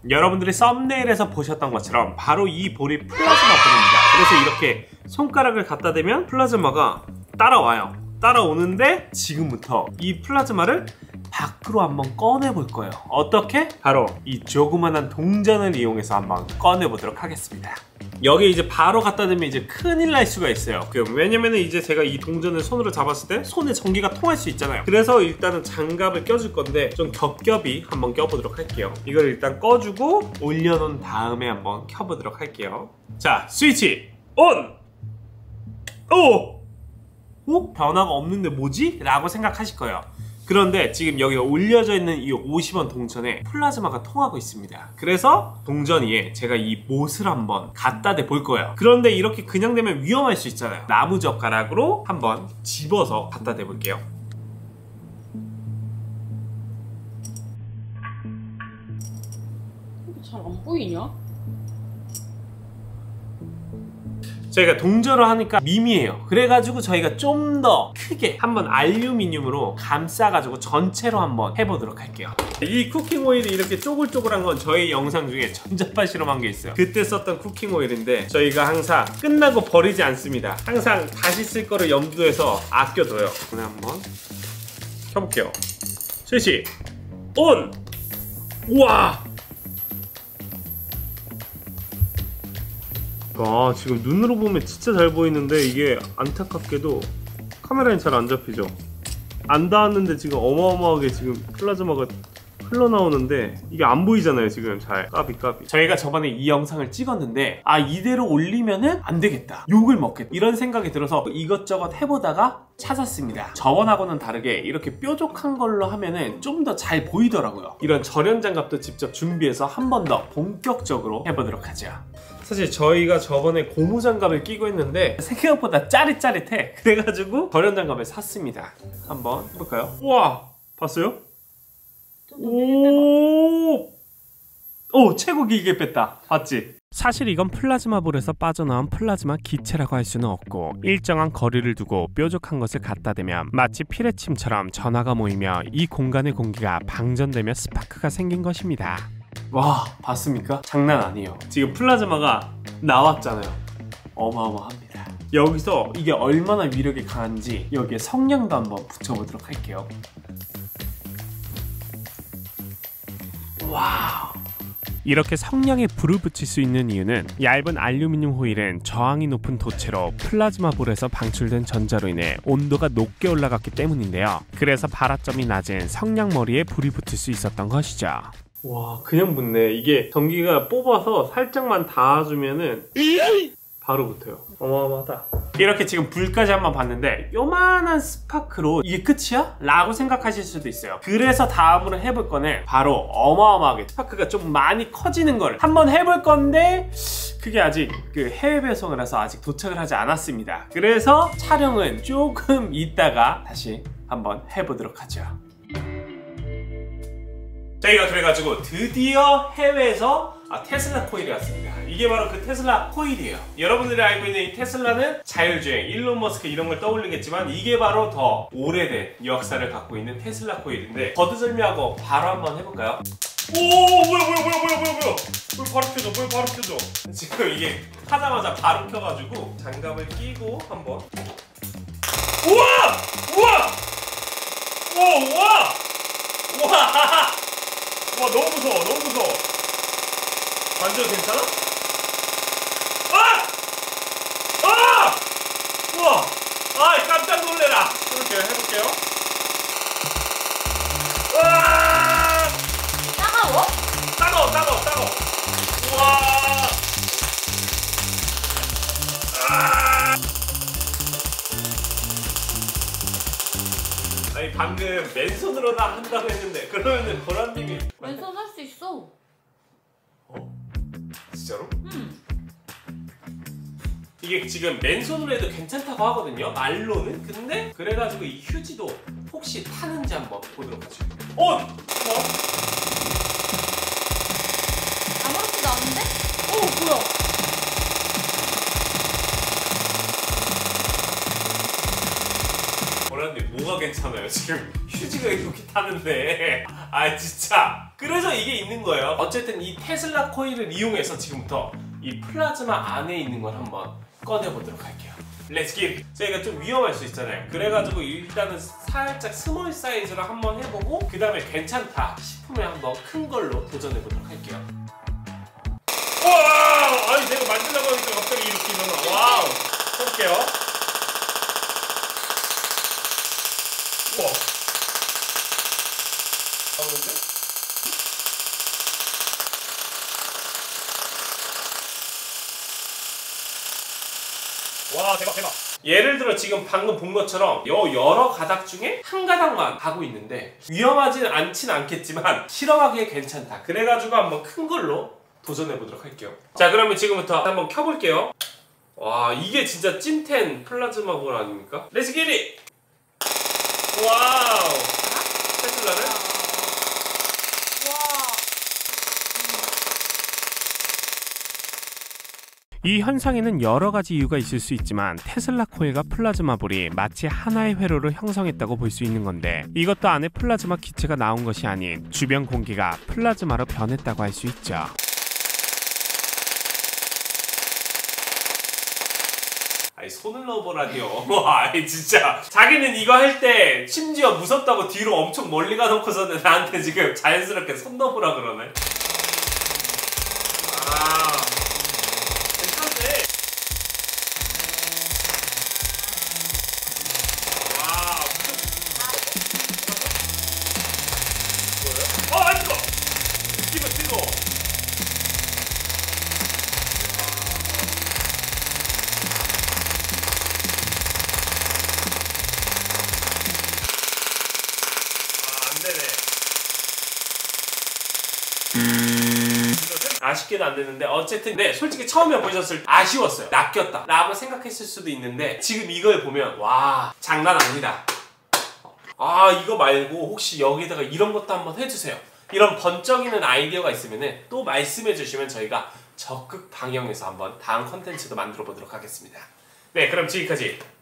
여러분들이 썸네일에서 보셨던 것처럼 바로 이 볼이 플라즈마 볼입니다. 그래서 이렇게 손가락을 갖다 대면 플라즈마가 따라와요. 따라오는데 지금부터 이 플라즈마를 밖으로 한번 꺼내볼 거예요. 어떻게? 바로 이 조그만한 동전을 이용해서 한번 꺼내보도록 하겠습니다. 여기 이제 바로 갖다 대면 이제 큰일 날 수가 있어요. 왜냐면은 이제 제가 이 동전을 손으로 잡았을 때 손에 전기가 통할 수 있잖아요. 그래서 일단은 장갑을 껴줄 건데 좀 겹겹이 한번 껴보도록 할게요. 이걸 일단 꺼주고 올려놓은 다음에 한번 켜보도록 할게요. 자, 스위치 온! 오! 변화가 없는데 뭐지? 라고 생각하실 거예요. 그런데 지금 여기 올려져 있는 이 50원 동전에 플라즈마가 통하고 있습니다. 그래서 동전 위에 제가 이 못을 한번 갖다 대 볼 거예요. 그런데 이렇게 그냥 되면 위험할 수 있잖아요. 나무젓가락으로 한번 집어서 갖다 대 볼게요. 잘 안 보이냐? 저희가 동전을 하니까 미미해요. 그래가지고 저희가 좀 더 크게 한번 알루미늄으로 감싸가지고 전체로 한번 해보도록 할게요. 이 쿠킹 오일이 이렇게 쪼글쪼글한 건 저희 영상 중에 전자파 실험한 게 있어요. 그때 썼던 쿠킹 오일인데 저희가 항상 끝나고 버리지 않습니다. 항상 다시 쓸 거를 염두해서 아껴둬요. 오늘 한번 켜볼게요. 스위치 온! 우와! 지금 눈으로 보면 진짜 잘 보이는데 이게 안타깝게도 카메라엔 잘 안 잡히죠. 안 닿았는데 지금 어마어마하게 지금 플라즈마가 흘러나오는데 이게 안 보이잖아요. 지금 잘 까비. 저희가 저번에 이 영상을 찍었는데 이대로 올리면은 안 되겠다, 욕을 먹겠다, 이런 생각이 들어서 이것저것 해보다가 찾았습니다. 저번하고는 다르게 이렇게 뾰족한 걸로 하면은 좀 더 잘 보이더라고요. 이런 절연 장갑도 직접 준비해서 한 번 더 본격적으로 해보도록 하죠. 사실 저희가 저번에 고무 장갑을 끼고 했는데 생각보다 짜릿짜릿해. 그래가지고 절연 장갑을 샀습니다. 한번 해볼까요? 우와! 봤어요? 오, 최고 길게 뺐다. 봤지? 사실 이건 플라즈마 볼에서 빠져나온 플라즈마 기체라고 할 수는 없고, 일정한 거리를 두고 뾰족한 것을 갖다 대면 마치 피레침처럼 전하가 모이며 이 공간의 공기가 방전되며 스파크가 생긴 것입니다. 와, 봤습니까? 장난 아니에요. 지금 플라즈마가 나왔잖아요. 어마어마합니다. 여기서 이게 얼마나 위력이 강한지 여기에 성냥도 한번 붙여보도록 할게요. 와우. 이렇게 성냥에 불을 붙일 수 있는 이유는 얇은 알루미늄 호일은 저항이 높은 도체로 플라즈마 볼에서 방출된 전자로 인해 온도가 높게 올라갔기 때문인데요. 그래서 발화점이 낮은 성냥 머리에 불이 붙을 수 있었던 것이죠. 와, 그냥 붙네. 이게 전기가 뽑아서 살짝만 닿아주면은 바로 붙어요. 어마어마하다. 이렇게 지금 불까지 한번 봤는데 요만한 스파크로 이게 끝이야? 라고 생각하실 수도 있어요. 그래서 다음으로 해볼 거는 바로 어마어마하게 스파크가 좀 많이 커지는 걸 한번 해볼 건데, 그게 아직 해외 배송을 해서 아직 도착을 하지 않았습니다. 그래서 촬영은 조금 있다가 다시 한번 해보도록 하죠. 저희가 그래가지고 드디어 해외에서 테슬라 코일이 왔습니다. 이게 바로 그 테슬라 코일이에요. 여러분들이 알고 있는 이 테슬라는 자율주행, 일론 머스크 이런 걸 떠올리겠지만 이게 바로 더 오래된 역사를 갖고 있는 테슬라 코일인데, 거두절미하고 바로 한번 해볼까요? 오, 뭐야 뭘 바로 켜져. 지금 이게 하자마자 바로 켜가지고 장갑을 끼고 한번. 우와 너무 무서워. 완전 괜찮아? 우와! 깜짝 놀래라! 해볼게요. 따가워. 우와! 아니, 방금 맨손으로나 한다고 했는데, 그러면은 보라님이 왼손 할 수 있어. 진짜로? 이게 지금 맨손으로 해도 괜찮다고 하거든요, 말로는. 근데 그래가지고 이 휴지도 혹시 타는지 한번 보도록 하죠. 아무렇지도 않은데? 뭐야? 보라님 뭐가 괜찮아요? 지금 휴지가 이렇게 타는데. 진짜 그래서 이게 있는 거예요. 어쨌든 이 테슬라 코일을 이용해서 지금부터 이 플라즈마 안에 있는 걸 한번 꺼내보도록 할게요. 렛츠 기! 저희가 좀 위험할 수 있잖아요. 그래가지고 일단은 살짝 스몰 사이즈로 한번 해보고 그 다음에 괜찮다 싶으면 한번 큰 걸로 도전해보도록 할게요. 와! 아니 내가 만들려고 하니까 갑자기 이렇게 일어나. 와우! 해볼게요. 우와! 나오는데? 와 대박 대박. 예를 들어 지금 방금 본 것처럼 여러 가닥 중에 한 가닥만 하고 있는데 위험하진 않진 않겠지만 실험하기에 괜찮다. 그래가지고 한번 큰 걸로 도전해 보도록 할게요. 자 그러면 지금부터 한번 켜볼게요. 와 이게 진짜 찐텐 플라즈마 볼 아닙니까? 렛츠 기릿! 와우! 테슬라는? 이 현상에는 여러 가지 이유가 있을 수 있지만 테슬라 코일과 플라즈마 볼이 마치 하나의 회로를 형성했다고 볼 수 있는 건데 이것도 안에 플라즈마 기체가 나온 것이 아닌 주변 공기가 플라즈마로 변했다고 할 수 있죠. 아니 손을 넣어보라니요. 아니 진짜 자기는 이거 할 때 심지어 무섭다고 뒤로 엄청 멀리 가놓고서는 나한테 지금 자연스럽게 손 넣어보라 그러네. 안 뜨거! 뜨거! 안되네. 아쉽게도 안되는데 어쨌든 네 솔직히 처음에 보셨을 때 아쉬웠어요. 낚였다 라고 생각했을 수도 있는데 지금 이걸 보면 와 장난 아니다. 아 이거 말고 혹시 여기다가 이런 것도 한번 해주세요. 이런 번쩍이는 아이디어가 있으면 또 말씀해 주시면 저희가 적극 방영해서 한번 다음 컨텐츠도 만들어 보도록 하겠습니다. 네 그럼 지금까지